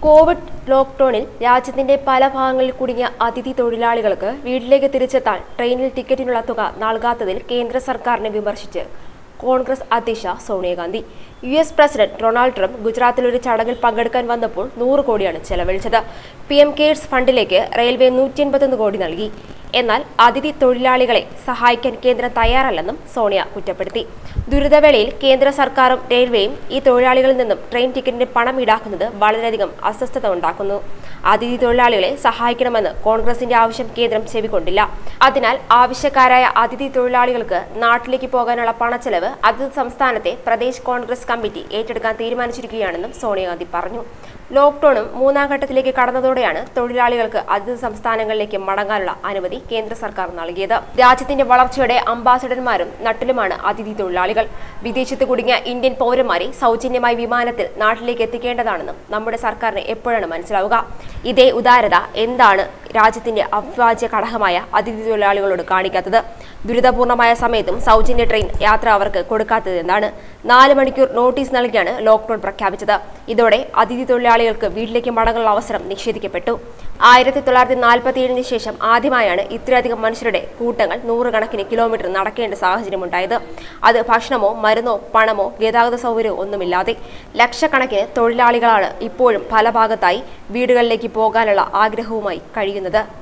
Covid ലോക്ക്ഡൌണിൽ രാജ്യത്തിന്റെ പല ഭാഗങ്ങളിൽ കുടുങ്ങിയ അതിഥി തൊഴിലാളികൾക്ക് വീട്ടിലേക്ക് തിരിച്ചെത്താൻ ട്രെയിനിൽ ടിക്കറ്റിനുള്ള തുക നൽകാത്തതിൽ കേന്ദ്ര സർക്കാരിനെ വിമർശിച്ച് കോൺഗ്രസ് അധ്യക്ഷ Sonia Gandhi. US president Donald Trump ഗുജറാത്തിൽ ഒരു ചടങ്ങിൽ പങ്കെടുക്കാൻ വന്നപ്പോൾ 100 കോടിയാണ് ചെലവഴിച്ചത്. PM കെയർസ് ഫണ്ടിലേക്ക് റെയിൽവേ 181 കോടി നൽകി. എന്നാൽ അതിഥി തൊഴിലാളികളെ സഹായിക്കാൻ കേന്ദ്രം തയ്യാറല്ലെന്നും സോണിയ കുറ്റപ്പെടുത്തി. ദുരിതവേളയിൽ കേന്ദ്ര സർക്കാരും റെയിൽവേയും ഈ തൊഴിലാളികളിൽ നിന്നും ട്രെയിൻ ടിക്കറ്റിന്റെ പണം ഈടാക്കുന്നത് വളരെയധികം അസ്വസ്ഥത ഉണ്ടാക്കുന്നു. അതിഥി തൊഴിലാളികളെ സഹായിക്കണമെന്ന് കോൺഗ്രസിന്റെ ആവശ്യം കേന്ദ്രം ചെവിക്കൊണ്ടില്ല. അതിനാൽ ആവശ്യക്കാരായ അതിഥി തൊഴിലാളികൾക്ക് നാട്ടിലേക്ക് പോകാനുള്ള പണച്ചെലവ് അതത് സംസ്ഥാനത്തെ പ്രദേശ് കോൺഗ്രസ് കമ്മിറ്റി ഏറ്റെടുക്കാൻ തീരുമാനിച്ചിരിക്കുകയാണെന്നും സോണിയാഗാന്ധി പറഞ്ഞു. ലോക്ക്ഡൌണും 3ാം ഘട്ടത്തിലേക്ക് കടന്നതോടെയാണ് തൊഴിലാളികൾക്ക് അതത് സംസ്ഥാനങ്ങളിലേക്ക് മടങ്ങാനുള്ള അനുമതി കേന്ദ്ര സർക്കാർ നൽകിയത്. രാജ്യത്തിന്റെ വളർച്ചയുടെ അംബാസഡർമാരും നട്ടിലുമാണ് അതിഥി തൊഴിലാളികൾ. വിദേശത്ത് കുടുങ്ങിയ ഇന്ത്യൻ പൗരന്മാരെ സൗജന്യമായി വിമാനത്തിൽ നാട്ടിലേക്ക് എത്തിക്കേണ്ടതാണെന്നും നമ്മുടെ സർക്കാരിന് എപ്പോഴാണ് മനസ്സിലാവുക? ഇതേ ഉദാരത എന്താണ് രാജ്യത്തിന്റെ അവിഭാജ്യ ഘടകമായ അതിഥി തൊഴിലാളികളോട് കാണിക്കാത്തത്? ദുരിതപൂർണമായ സമയത്തും സൗജന്യ ട്രെയിൻ യാത്ര അവർക്ക് കൊടുക്കാത്തത് എന്താണ്? 4 മണിക്കൂർ നോട്ടീസ് നൽകിയാണ് ലോക്ക്ഡൌൺ പ്രഖ്യാപിച്ചത്. ഇതോടെ അതിഥി തൊഴിലാളികൾക്ക് വീട്ടിലേക്ക് മടങ്ങാനുള്ള അവസരം നിഷേധിക്കപ്പെട്ടു. 1947 ശേഷം ആദ്യമായാണ് ഇത്രയധികം മനുഷ്യരുടെ കൂട്ടങ്ങൾ 100 കണക്കിന് കിലോമീറ്റർ നടക്കേണ്ട സാഹചര്യമുണ്ടായത്. അത് ഭക്ഷണമോ മരുന്നോ പണമോ ഗതാഗത സൗകര്യമോ ഒന്നുമില്ലാതെ. ലക്ഷക്കണക്കിന് തൊഴിലാളികളാണ് ഇപ്പോഴും പല ഭാഗത്തായി വീടുകളിലേക്ക് പോകാനുള്ള ആഗ്രഹവുമായി കഴിയുന്നത്.